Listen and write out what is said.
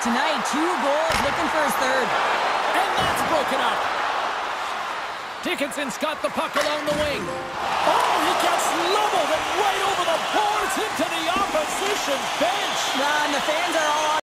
tonight. 2 goals, looking for his third. And that's broken up. Dickinson's got the puck along the wing. Oh, he gets leveled and right over the boards into the opposition bench. And the fans are all